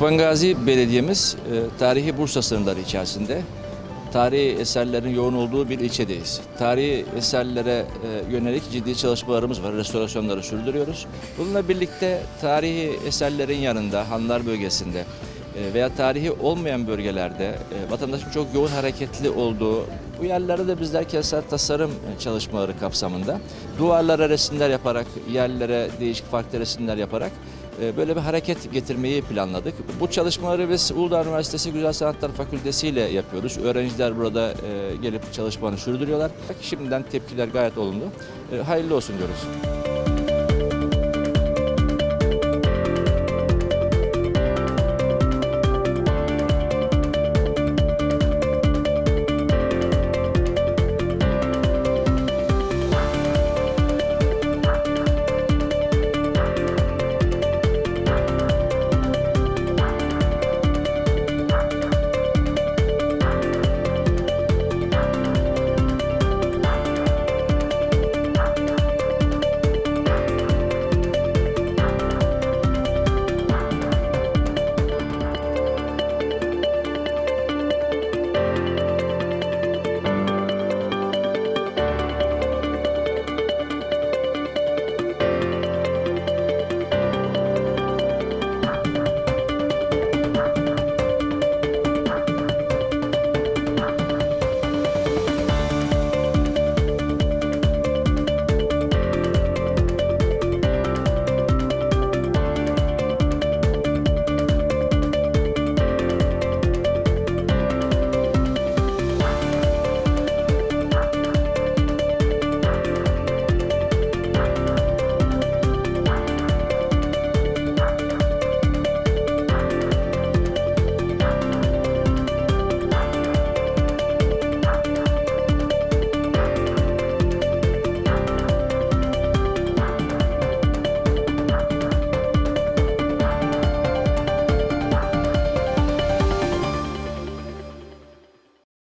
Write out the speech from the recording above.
Osmangazi Belediye'miz tarihi Bursa sınırları içerisinde tarihi eserlerin yoğun olduğu bir ilçedeyiz. Tarihi eserlere yönelik ciddi çalışmalarımız var, restorasyonları sürdürüyoruz. Bununla birlikte tarihi eserlerin yanında Hanlar bölgesinde veya tarihi olmayan bölgelerde vatandaşın çok yoğun hareketli olduğu bu yerlerde de bizler kentsel tasarım çalışmaları kapsamında duvarlara resimler yaparak, yerlere değişik farklı resimler yaparak böyle bir hareket getirmeyi planladık. Bu çalışmaları biz Uludağ Üniversitesi Güzel Sanatlar Fakültesi ile yapıyoruz. Öğrenciler burada gelip çalışmalarını sürdürüyorlar. Şimdiden tepkiler gayet olumlu. Hayırlı olsun diyoruz.